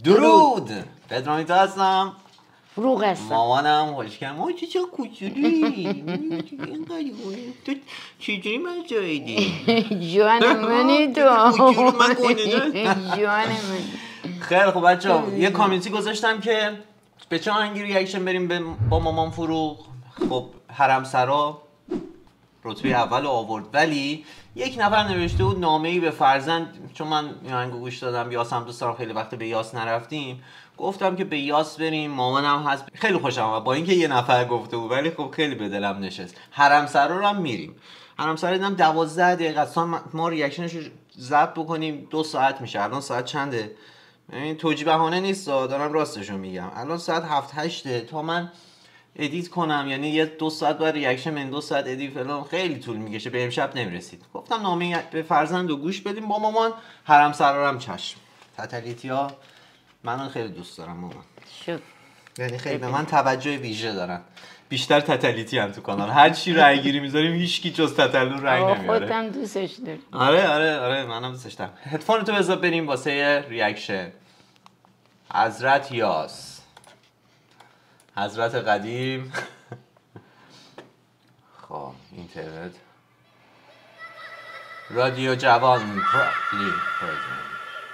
درود. پدرامیتا هستم. فروغ هستم. مامانم خوشگل. ما چه کوچولی اینقدر تو چجوری من جاییدی؟ جوان منی تو. من گونه جوان من. خیلی خب بچه‌ها یه کامیونیتی گذاشتم که به چه آهنگی ریاکشن بریم با مامان فروغ. خب حرمسرا رتبه اول آورد، ولی یک نفر نوشته بود نامه‌ای به فرزند. چون من این آهنگو گوش دادم، یاس هم دوست دارم، خیلی وقت به یاس نرفتیم، گفتم که به یاس بریم. مامانم هست، خیلی خوشم اومد با اینکه یه نفر گفته بود، ولی خب خیلی به دلم نشست. حرمسرا رو هم میریم. حرمسرا دیدم 12 دقیقه اصلا ما ریاکشنش رو ضبط بکنیم 2 ساعت میشه. الان ساعت چنده؟ این توجیه بهانه نیست، دارم راستشو میگم. الان ساعت 7-8 تا من ادیت کنم، یعنی یه 2 ساعت بعد ریاکشن، من 2 ساعت ادیت فلان، خیلی طول میکشه. به امشب نمیرسید. گفتم نامه به فرزند و گوش بدیم با مامان. حرمسرا هم چشم. تتلیتیا منو خیلی دوست دارم مامان. شو. یعنی خیلی به من توجه ویژه دارن. بیشتر تتلیتی هم تو کانال. هر چی رای گیری میذاریم هیچکی جز تتلو رای نمیاره. خودم دوستش دارم. آره منم دوستش دارم. هدفون تو بذار بریم واسه ریاکشن. حضرت یاس، حضرت قدیم. خب اینترنت رادیو جوان پراپلی پرزنت.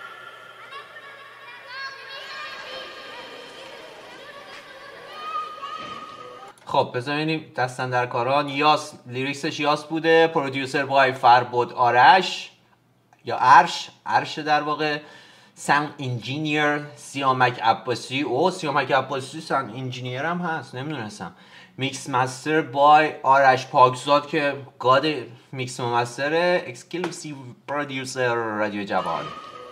خب بذاریم دستن در کاران. یاس لیریکسش یاس بوده، پرودیوسر بای فربود آرش یا عرش در واقع، ساوند انجینیر سیامک عباسی. سیامک عباسی ساوند انجینیر هم هست، نمیدونستم. میکس مستر بای آرش پاکزاد که گاد میکس مستر، اکسکلوسیو پرودیوسر رادیو جوان.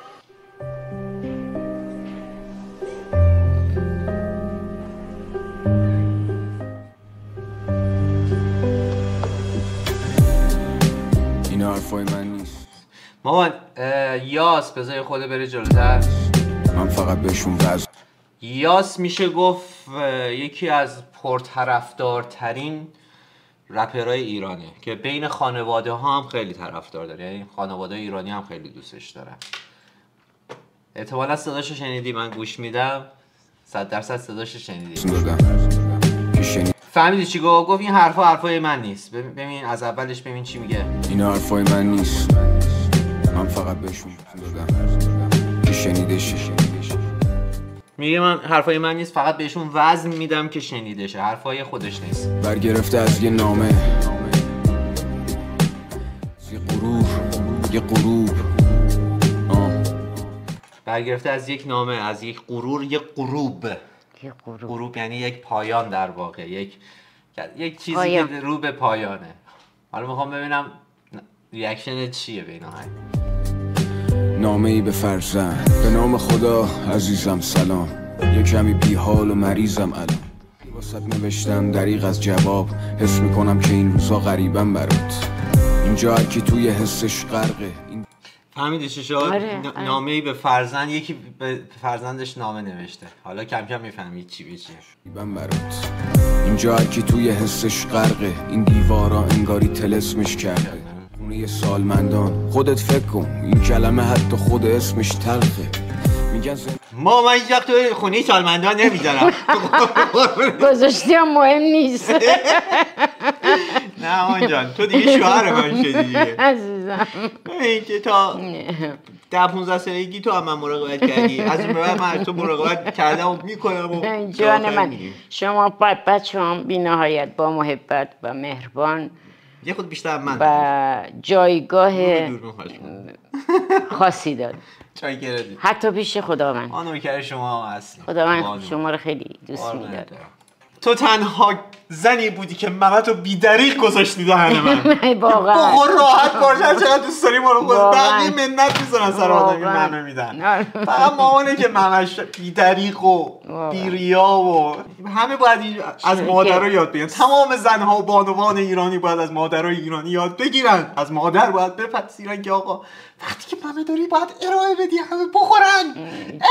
این حرفای من نیست مامان. یاس بذاری خود بره جلوتر. من فقط بهشون وزن. یاس میشه گفت یکی از پرطرفدارترین رپرهای ایرانه که بین خانواده ها هم خیلی طرفدار داره، یعنی خانواده ایرانی هم خیلی دوستش دارن. احتمالا صداشو شنیدی، من گوش میدم 100% صداشو شنیدی. فهمیدی چی گفت؟ این حرفای من نیست. ببین از اولش ببین چی میگه. این حرفای من نیست، من فقط بهشون دادم که شنیدش. میگه من حرفای من نیست، فقط بهشون وزن میدم که شنیدشه. حرفای خودش نیست. برگرفته از یه نامه، یه غرور برگرفته از یک نامه، از یک غرور، یک غروب یعنی یک پایان در واقع، یک چیزی پایان که رو به پایانه. حالا میخوام ببینم ریاکشن چیه به این آهنگ. نامه‌ای به فرزند. به نام خدا عزیزم سلام، یه کمی بیحال و مریضم الان. واسط نوشتم دریغ از جواب، حس میکنم که این روزا غریبم برات. اینجا هر کی توی حسش غرقه. فهمیدی چی شد؟ نامه‌ای به فرزند، یکی به فرزندش نامه نوشته. حالا کم کم میفهمید چی به چیه. برات اینجا هر کی توی حسش غرقه، این دیوارا انگاری طلسمش کرده. خونه سالمندان، خودت فکر کن این کلمه حتی خود اسمش تلخه. میگن من اینجا تو خونه سالمندان نمیذارم. گذاشتی هم مهم نیست. نه مامان جان، تو دیگه شوهر من شدی دیگه عزیزم. این که تا 10-15 سالگی تو هم من مراقبت کردی، از اون بعد من تو مراقبت کردم و میکنم و جان من. شما بچه هم بی نهایت با محبت و مهربان، یه خود بیشتر من و جایگاه خاصی داد. حتی پیش خداوند. آنو کرده شما اصلا خداوند شما رو خیلی دوست می‌داره. تو تنها زنی بودی که ممتو بی‌دریغ گذاشتی دهن من. واقعا بخور راحت باش، چقدر دوست داری ما رو خود. بقیه منت می‌ذارن سر آدمی منو میدن. فقط مامانه که ممش بی‌دریغ و بی‌ریا و همه باید از مادرها یاد بگیرن. تمام زن‌ها و بانوان ایرانی باید از مادرای ایرانی یاد بگیرن. از مادر باید بپذیرن که آقا وقتی که مامه داری باید ارائه بدی، همه بخورن.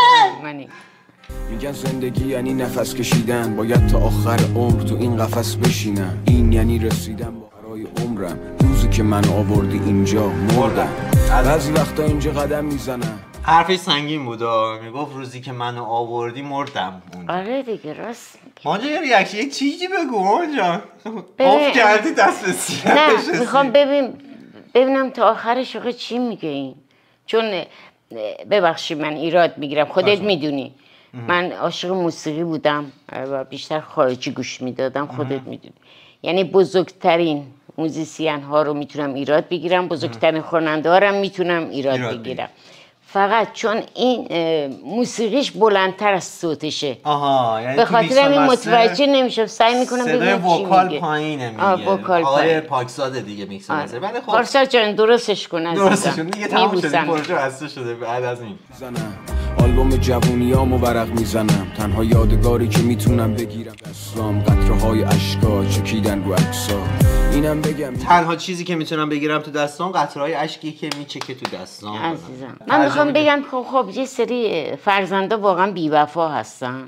میگن زندگی یعنی نفس کشیدن، باید تا آخر عمر تو این قفس بشینم. این یعنی رسیدم برای عمرم، روزی که من آوردی اینجا مردم. بعضی وقتا اینجا قدم میزنم، حرفش سنگین بود. میگفت روزی که منو آوردی مردم. آره دیگه راست میگه. ماجا یه ریاکشن یه چیزی بگو ماجا. آف کردی دست به سیاه. نه میخوام ببینم تا آخرش آخه چی میگه این. چون ببخشید من ایراد میگیرم، خودت میدونی من عاشق موسیقی بودم و بیشتر خارجی گوش میدادم، خودت میدونی. یعنی بزرگترین موزیسین ها رو میتونم ایراد بگیرم، بزرگترین خواننده ها رو میتونم ایراد بگیرم. فقط چون این موسیقیش بلندتر از صوتشه. یعنی به خاطر همین متوجه نمیشم، سعی میکنم ببینم چی میگه. وکال پایینه میگه. آقای پاکزاده دیگه میکس مستر. ولی خب پارسا جان درستش کن عزیزم. درستش کن دیگه، تموم شده پروژه بسته شده بعد از این. آلبوم جوونیامو ورق میزنم، تنها یادگاری که میتونم بگیرم دستام قطره‌های اشکا چکیدن رو عکسا. اینم بگم تنها چیزی که میتونم بگیرم تو دستام قطره‌های اشکی که میچکه تو دستام. عزیزم من میخوام بگم خب یه سری فرزندا واقعا بی‌وفا هستن.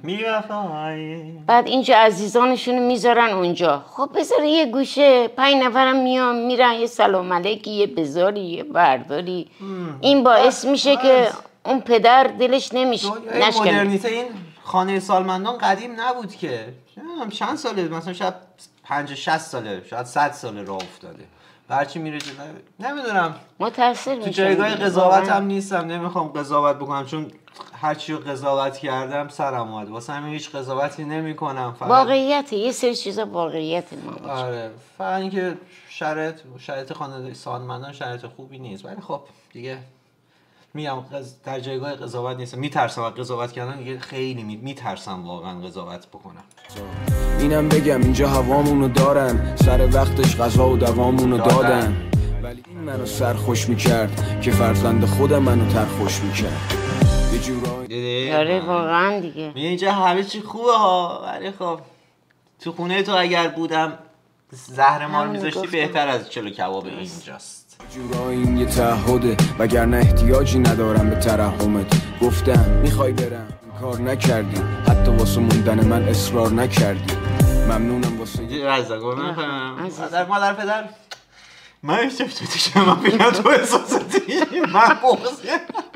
بعد اینجا عزیزانشون میذارن اونجا. خب بذار یه گوشه 5 نفرم میان میرن یه سلام علیکی یه بذاری یه برداری. این باعث میشه که اون پدر دلش نمیشه. مدرنیته این خانه سالمندان قدیم نبود که. چند ساله مثلا شاید 50-60 ساله شاید 100 ساله راه افتاده. هرچی میره نمیدونم. متأثر میشم. تو جایگاه قضاوت هم نیستم، نمیخوام قضاوت بکنم چون هرچی رو قضاوت کردم سرم اومد. واسه همین هیچ قضاوتی نمیکنم. واقعیته، یه سری چیزا واقعیت ما. آره فقط اینکه شرایط خانواده سالمندان شرایط خوبی نیست. ولی خب دیگه میگم در جایگاه قضاوت نیستم. میترسم از قضاوت کردن دیگه، خیلی میترسم واقعا قضاوت بکنم. اینم بگم اینجا هوامونو دارن، سر وقتش غذا و دوامونو دادن، ولی این منو سرخوش میکرد که فرزند خودم منو ترخوش میکرد یه جورایی. آره واقعا دیگه میگه اینجا همه چی خوبه ها، ولی خب تو خونه تو اگر بودم زهر مار میذاشتی بهتر از چلو کباب اینجاست. جورایی این یه تعهده وگرنه احتیاجی ندارم به ترحمت. گفتم میخوای برم کار نکردی، حتی واسه موندن من اصرار نکردی. ممنونم واسه رزا گفتم مادر پدر من اشتفتی شما من بگم تو احساساتی من بغضیم.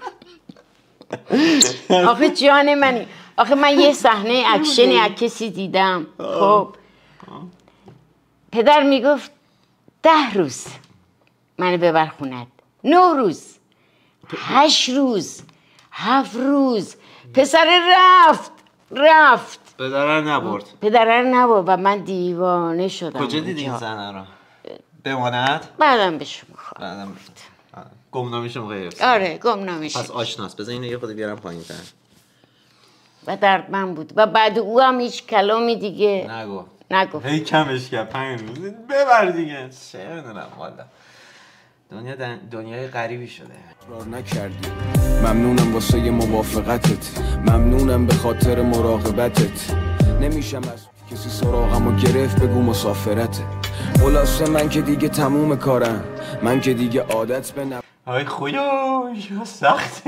آخه جان منی، آخه من یه صحنه اکشنی از کسی دیدم. خب پدر میگفت 10 روز منو ببر خونت، 9 روز، 8 روز، 7 روز. پسر رفت پدره نبرد و من دیوانه شدم. کجا دیدی این زنه رو؟ بماند؟ بعدم به شما خواهد گمنامیشم غیرست. آره گمنامیشم. پس آشناست. بذار اینو یه خود بیارم پایین تر. و دردمند بود و بعد او هم هیچ کلامی دیگه نگفت. هی کمش کرد 5 روز ببر دیگه. چه میدونم والا دنیای غریبی شده. نکردی. ممنونم واسه موافقتت، ممنونم به خاطر مراقبتت. نمیشم از کسی سراغمو گرفت بگو مسافرته. خلاصه من که دیگه تموم کارم، من که دیگه عادت به آی خدا سخته.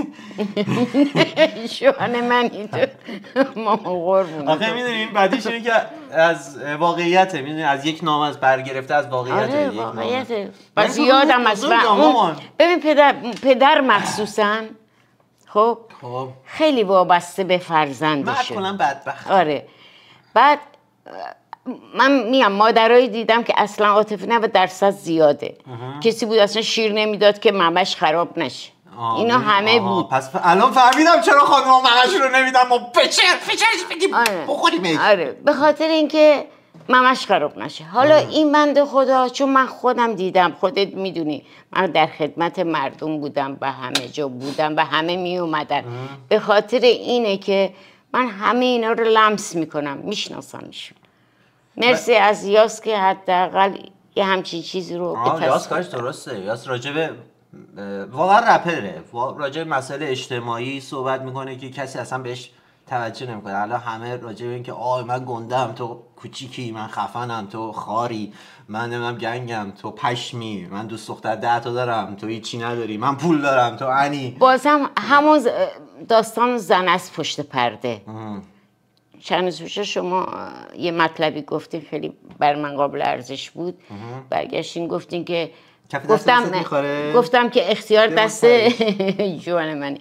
شوهن من اینطور ماما قربونه. آخه میدونیم بعدیش اینه که از واقعیته، میدونی از یک نام از برگرفته از واقعیته. آره واقعیته. بس یادم از ببین پدر مخصوصا خب خیلی وابسته به فرزندشه. من کنم بدبخت. آره بعد من میام مادرایی دیدم که اصلا عاطفه نه و درصد زیاده. کسی بود اصلا شیر نمیداد که ممش خراب نشه. اینا همه بود. پس الان فهمیدم چرا خانم ممش رو نمیدم و فشارش بگیم بخوریم. آره به خاطر اینکه ممش خراب نشه. حالا این بنده خدا چون من خودم دیدم، خودت میدونی من در خدمت مردم بودم و همه جا بودم و همه می اومدن. به خاطر اینه که من همه اینا رو لمس میکنم، میشناسمشون. مرسی از یاس که حداقل یه همچین چیزی رو یاس کارش درسته. یاس راجبه واقعا رپره، راجب مسائل اجتماعی صحبت میکنه که کسی اصلا بهش توجه نمیکنه. الان همه راجب این که من گندم، تو کوچیکی، من خفنم، تو خاری، من نمیدونم گنگم، تو پشمی، من دوست دختر 10 تا دارم، تو هیچی نداری، من پول دارم، تو انی. بازم همون داستان زن از پشت پرده. چند روز پیش شما یه مطلبی گفتین خیلی بر من قابل ارزش بود. برگشتین گفتین که گفتم که اختیار دست جوان منی.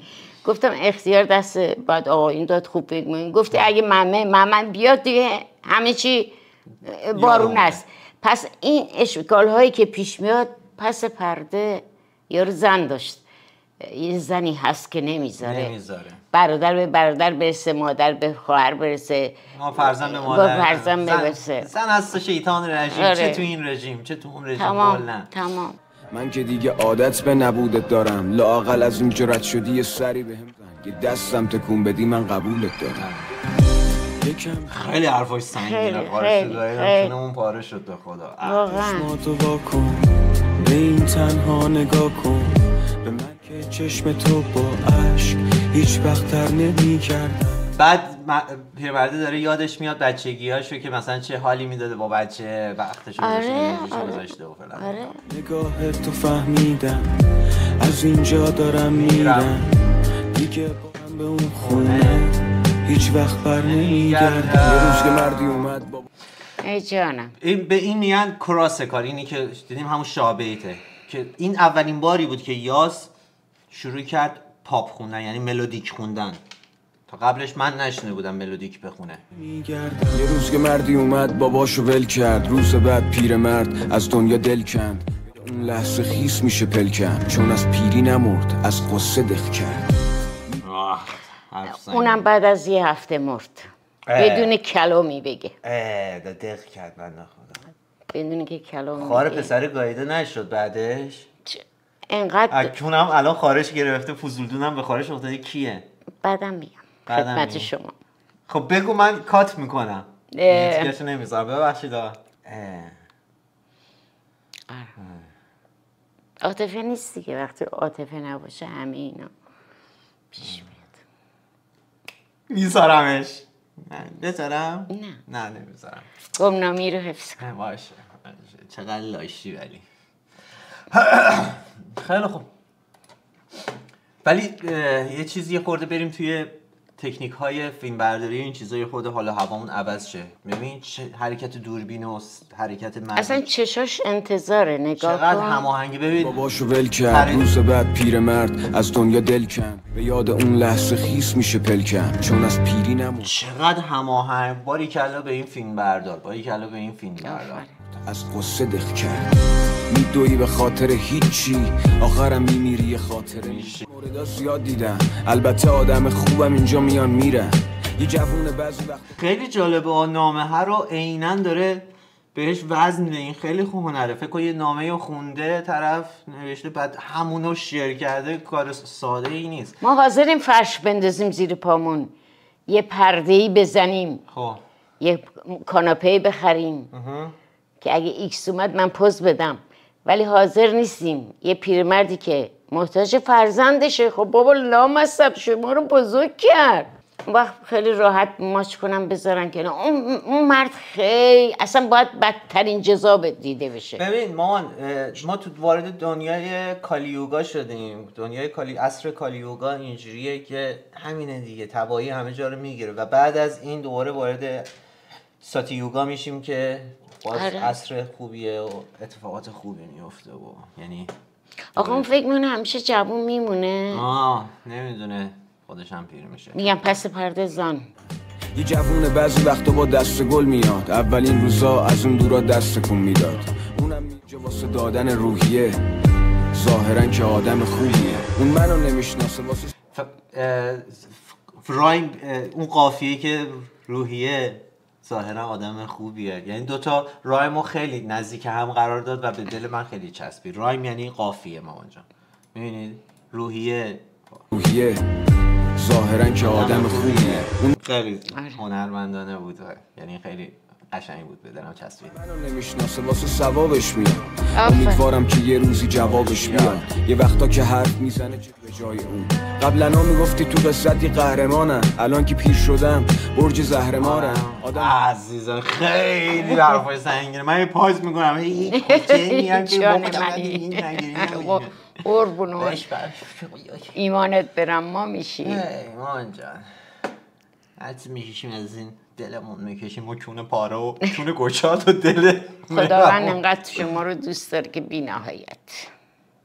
گفتم اختیار دست بعد آقایون داد خوب بگم. گفتی اگه مامان بیاد دیگه همه چی بارون است. پس این اشکال هایی که پیش میاد پس پرده یارو زن داشت، یه زنی هست که نمیذاره برادر به برادر برسه، مادر به خواهر برسه، فرزند به مادر، فرزند برسه. زن هست شیطان رژیم. چه تو این رژیم چه تو اون رژیم. تمام. من که دیگه عادت به نبودت دارم، لااقل از این جرأت شدی یه سری بهم زن، یه دستم تکون بدی من قبولت دارم. خیلی حرفاش سنگینه. خیلی چونمون پاره شد به خدا. چشماتو واکن به این تنها نگاه کن، به من که چشم تو با عشق هیچ وقت تر نمی‌کردم. بعد پیرمرده داره یادش میاد بچگیاشو که مثلا چه حالی میداده با بچه، وقتشو گذاشته و فلان. نگاه تو فهمیدم از اینجا دارم میرم، دیگه بارم به اون خونه هیچ وقت بر نمیگردم. یه روز که مردی اومد بابا ای جانم. به این میگن کراس کار. اینی که دیدیم همون شابهیته که این اولین باری بود که یاس شروع کرد پاپ خوندن، یعنی ملودیک خوندن. تا قبلش من نشنیده بودم ملودیک بخونه. یه روز که مردی اومد باباشو ول کرد، روز بعد پیرمرد از دنیا دل کند. اون لحظه خیس میشه پلکن، چون از پیری نمرد از قصه دق کرد. اونم بعد از یه هفته مرد بدون کلامی بگه. دق کرد بنده خدا بدون که کلامی بگه. خار پسر گاییده نشد بعدش. انقدر اکنونم الان خارش گرفته، فوزولدونم به خارش افتاده. کیه؟ بعدم میگم خدمت شما. خب بگو من کات میکنم. هیچ نمیذارم. ببخشید. عاطفه نیست دیگه. وقتی عاطفه نباشه همه اینا پیش میاد. میذارمش. بذارم؟ نه نمیذارم. گمنامی رو حفظ کن. باشه. چقدر لاشی ولی. خیلی خوب. ولی یه چیزی یه خورده بریم توی تکنیک های فیلم برداری. این چیزا یه خورده حالا هوامون عوض شه. ببین حرکت دوربین و حرکت مرد، اصلا چشاش انتظاره. نگاه چقدر هماهنگی. ببین باباشو ول کرد، روز بعد پیرمرد از دنیا دل کند. به یاد اون لحظه خیس میشه پلکن، چون از پیری نمون. چقدر هماهنگ. باریکلا به این فیلم بردار. باریکلا به این فیلم بردار. از قصه دق کرد. میدوی به خاطر هیچی، آخرم میمیری خاطره. موردا زیاد دیدم، البته آدم خوبم اینجا میان میرن. یه جوونه بعضی وقت خیلی جالبه. نامه ها رو عیناً داره بهش وزن میده. این خیلی خوب هنره. فکر کن یه نامه رو خونده طرف، نوشته، بعد همونو شیر کرده. کار ساده ای نیست. ما حاضریم فرش بندازیم زیر پامون، یه پرده‌ای بزنیم، خب یه کاناپه بخریم که اگه ایکس اومد من پوز بدم، ولی حاضر نیستیم یه پیرمردی که محتاج فرزندشه. خب بابا لامصب شما رو بزرگ کرد. اون وقت خیلی راحت ماچ کنم بذارن که اون مرد خیلی اصلا باید بدترین جزا دیده بشه. ببین ما تو وارد دنیای کالیوگا شدیم. دنیای عصر کالیوگا اینجوریه که همینه دیگه، تباهی همه جا رو میگیره و بعد از این دوباره وارد ساتی یوگا میشیم که باز عصر خوبیه و اتفاقات خوبی میفته و یعنی آقا اون فکر میکنه همیشه جوون میمونه. نمیدونه خودش هم پیر میشه. میگم پس پرده زن. یه جوونه بعضی وقتا با دست گل میاد، اولین روزا از اون دورا دست کن میداد. اونم اینجا واسه دادن روحیه، ظاهرا که آدم خوبیه. اون منو نمیشناسه واسه رایم. اون قافیه که روحیه ظاهرا آدم خوبیه، یعنی دوتا رایمو خیلی نزدیک هم قرار داد و به دل من خیلی چسبید. رایم یعنی قافیه مامان جان. میبینید روحیه ظاهرا که آدم خوبیه. اون خیلی هنرمندانه بود، یعنی خیلی قشنگ بود، به دلم چسبید. منو نمیشناسه واسه ثوابش میاد. امیدوارم که یه روزی جوابش بیاد. یه وقتا که حرف میزنه به جای اون. قبلا میگفتی تو قصتی قهرمانم، الان که پیر شدم برج زهرمارم. عزیزم خیلی حرفای سنگینه. من یه پاز میکنم هی کوچه میگم که بابا قربونو ایمانت برم ما میشیم. ایمان جان حتی میکشیم از این دلمون، میکشیم و کونه پاره و کونه گشاد و دل خداوند انقدر شما رو دوست داره که بی نهایت.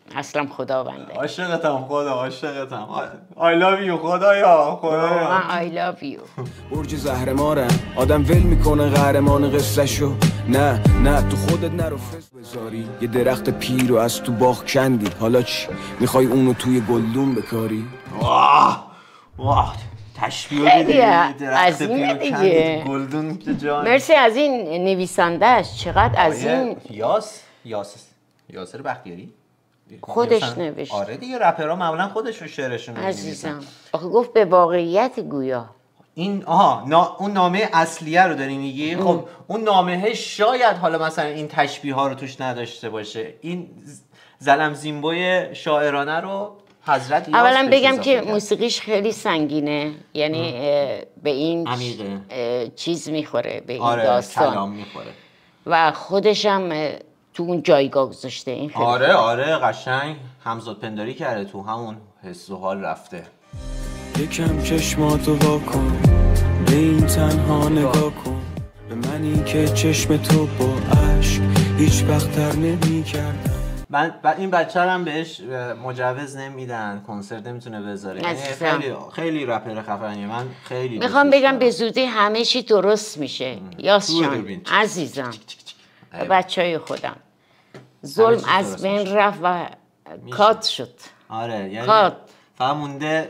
اصلا خداونده. عاشقتم خدا، عاشقتم. I love you خدایا، خدایا. من I love you. برج زهرمارم آدم ول میکنه قهرمان قصهشو. نه تو خودت نرو فس بذاری. یه درخت پیر رو از تو باغ کندی، حالا چی؟ میخوای اونو توی گلدون بکاری؟ واه تشبیه دیدی، درخت عظیمه پیر دیگه. گلدون جان. مرسی از این نویسندهش، چقدر از این یاسر بختیاری خودش نوشت. آره دیگه، رپرها معمولا خودشون شعرشون رو عزیزم آخه گفت به واقعیت گویا. این اون نامه اصلیه رو داری میگی. خب اون نامه شاید حالا مثلا این تشبیه ها رو توش نداشته باشه. این زلم زیمبوی شاعرانه رو حضرت یاس اولا بگم که کرد. موسیقیش خیلی سنگینه، یعنی به این چیز میخوره، به این داستان کلام میخوره و خودشم تو اون جایگاه گذاشته. این خیلی آره قشنگ همزاد پنداری کرده، تو همون حس و حال رفته. یکم چشماتو واکن، به این تنها نگاه کن، به منی که چشم تو با عشق هیچ وقت تر نمی کردم. این بچه هم بهش مجوز نمیدن، کنسرت نمیتونه بذاره. خیلی رپر خفنیه. من خیلی میخوام بگم به زودی همه چی درست میشه. یاس جان عزیزم، بچهای خودم، ظلم از بین رفت و کات شد. آره یعنی کات فقط مونده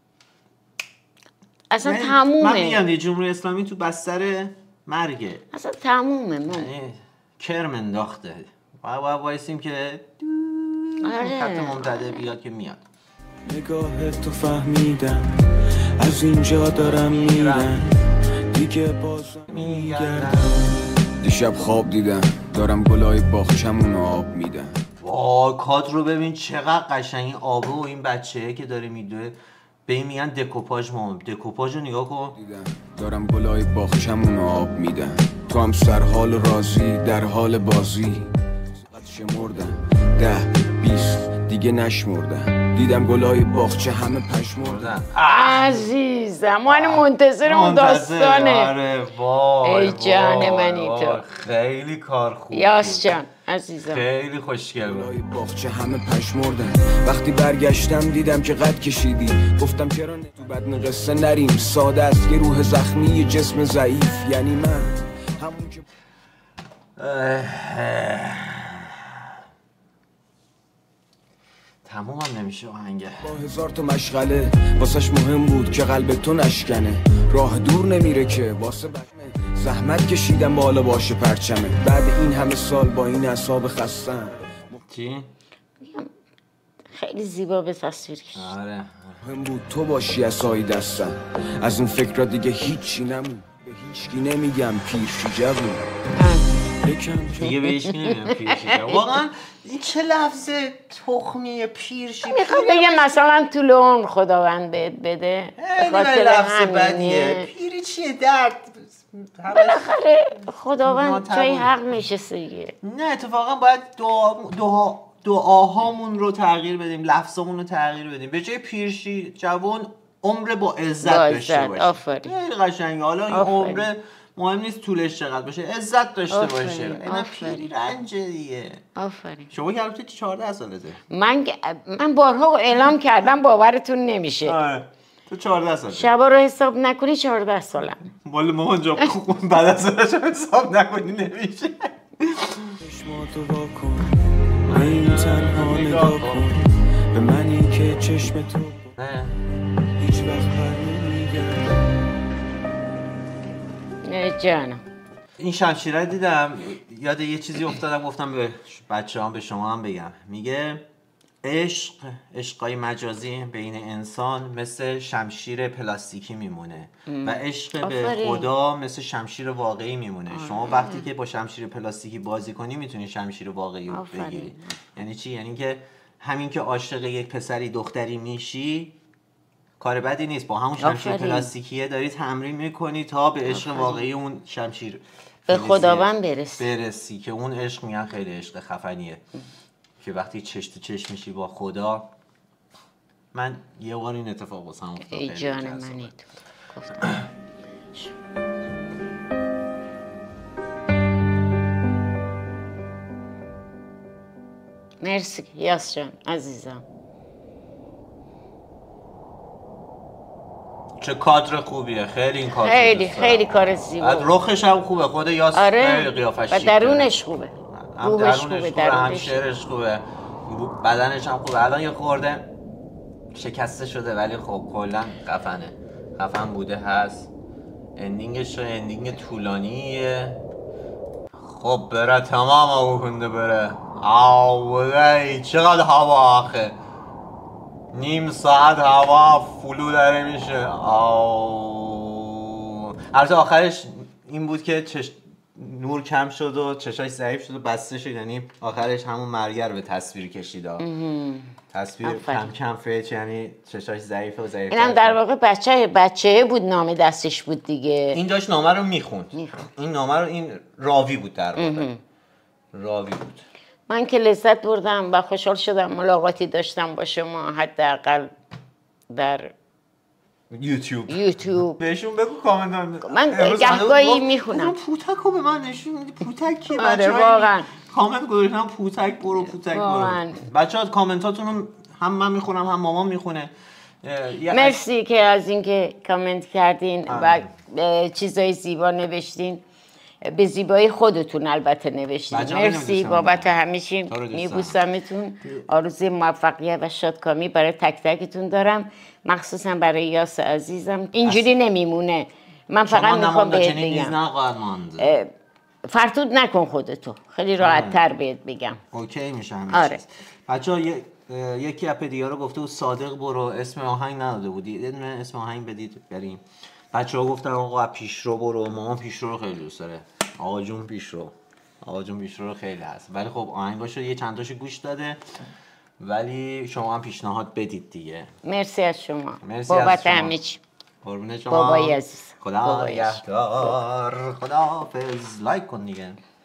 اصلا تمومه. من میگم جمهوری اسلامی تو بستر مرگه، اصلا تمومه. کرم انداخته. وایسیم که خط ممتده بیاد که میاد. نگاه تو فهمیدم، از اینجا دارم میرم، دیگه باز میگردم. دیشب خواب دیدم دارم گلای باغچمون آب میدم. وای کادر رو ببین چقدر قشنگ. این آبه و این بچه‌ای که داره میدوه به این میگن دکوپاژ. دکوپاژ رو نگاه کن. دارم گلای باغچمون آب میدم، تو هم سر حال راضی در حال بازی. شمردم 10-20 دیگه نشمردم، دیدم گلای باغچه همه پشمردن. عزیزم من منتظر اون داستانه. آره وای ای جان منی تو، خیلی کار خوب. یاس جان عزیزم خیلی خوشگل بود. گلای باغچه همه پشمردن. وقتی برگشتم دیدم که قد کشیدی، گفتم چرا تو بدن قصه نریم، ساده است یه روح زخمی یه جسم ضعیف، یعنی من همون که تموم هم نمیشه آهنگه. با 1000 تا مشغله واسش مهم بود که قلب تو نشکنه، راه دور نمیره که واسه بچمه، زحمت کشیدم بالا باشه پرچمه، بعد این همه سال با این اعصاب خستم. چی؟ خیلی زیبا به تصویر کشید. آره مهم بود تو باشی عصای دستم، از اون فکر دیگه هیچی نمون، به هیچکی نمیگم پیرشی جوون. دیگه به هیچکی نمیگم پیرشی جوون. واقعا این چه لفظ تخمیه پیرشی. میخوام بگم مثلا طول عمر خداوند بهت بده، به خاطر لفظ بدیه. پیری چیه؟ درد بالاخره خداوند جای حق نشسته دیگه. نه اتفاقا باید دعاهامون رو تغییر بدیم، لفظامون رو تغییر بدیم. به جای پیرشی جوان عمر با عزت داشته باشه. خیلی قشنگه. حالا این عمر مهم نیست طولش چقدر باشه، عزت داشته باشه. اینا پیری رنجه دیگه. آفرین. شما که البته 14 سالته. من بارها اعلام کردم باورتون نمیشه. آره تو 14 سالته. شبا رو حساب نکنی 14 سالم. والا مامان جان بعد از سالش حساب نکنی نمیشه. چشماتو واکن، به این تنها نگاه کن، به منی که چشم تو هیچ وقت بر نمیگردم. نه جانم. این شمشیره دیدم یاد یه چیزی افتادم، گفتم به بچه‌هام به شما هم بگم. میگه عشقای مجازی بین انسان مثل شمشیر پلاستیکی میمونه و عشق به خدا مثل شمشیر واقعی میمونه. شما وقتی که با شمشیر پلاستیکی بازی کنی میتونی شمشیر واقعی رو بگیری. یعنی چی؟ یعنی که همین که عاشق یک پسری دختری میشی کار بدی نیست، با همون شمشیر پلاستیکیه داری تمرین میکنی تا به عشق واقعی اون شمشیر به خداوند برسی که اون عشق میگن خیلی عشق خفنیه که وقتی چش تو چش میشی با خدا. من یه بار این اتفاق واسم افتاد. ای جان منی تو گفتم. مرسی یاس جان عزیزم. چه کادر خوبیه، خیلی این کادر خیلی خیلی کار زیبا. رخش هم خوبه، خود یاس خیلی قیافش و درونش خوبه. هم درونش خوبه، هم شعرش خوبه، بدنش هم خوبه. الان یه خورده شکسته شده ولی خب کلا خفن بوده هست. اندینگش اندینگ طولانیه. خب بره تمام بکنده بره. آوه چقدر هوا آخه، نیم ساعت هوا فلو داره میشه. البته آخرش این بود که نور کم شد و چشاش ضعیف شد و بسته شد، یعنی آخرش همون مرگر به تصویر کشید. تصویر کم فیچ، یعنی چشاش ضعیفه و ضعیف. اینم در واقع بچه بود، نامه دستش بود دیگه. این داشت نامه رو میخوند. این نامه رو این راوی بود در واقع. راوی بود. من که لذت بردم و خوشحال شدم ملاقاتی داشتم با شما، حداقل در یوتیوب. بهشون بگو کامنت. من گهگاهی میخونم. پوتکو به من نشون میدی. پوتک کیه؟ آره واقعا کامنت گذاشتن پوتک برو. بچه‌ها کامنتاتون رو هم من میخونم هم مامان میخونه. مرسی که از اینکه کامنت کردین و چیزای زیبا نوشتین. به زیبایی خودتون البته نوشتین. مرسی بابت همیشه. میبوسمتون. آرزوی موفقیت و شادکامی برای تک تکتون دارم، مخصوصا برای یاس عزیزم. اینجوری نمیمونه. من فقط میخوام بهت بگم فرتود نکن خودتو، خیلی راحت تر بهت بگم. اوکی میشه همین. آره بچه‌ها یکی اپ دیگه رو گفته بود صادق برو، اسم آهنگ نداده بودی، یه دونه اسم آهنگ بدید بریم. بچه‌ها گفتن آقا پیشرو برو، مامان پیشرو رو خیلی دوست داره. آقا جون پیشرو رو خیلی هست، ولی خب آهنگاشو یه چند تاشو گوش داده، ولی شما هم پیشنهاد بدید دیگه. مرسی از شما بابت همه چی. قربون شما بابای عزیز. خدا نگهدار. خداحافظ. لایک کن دیگه.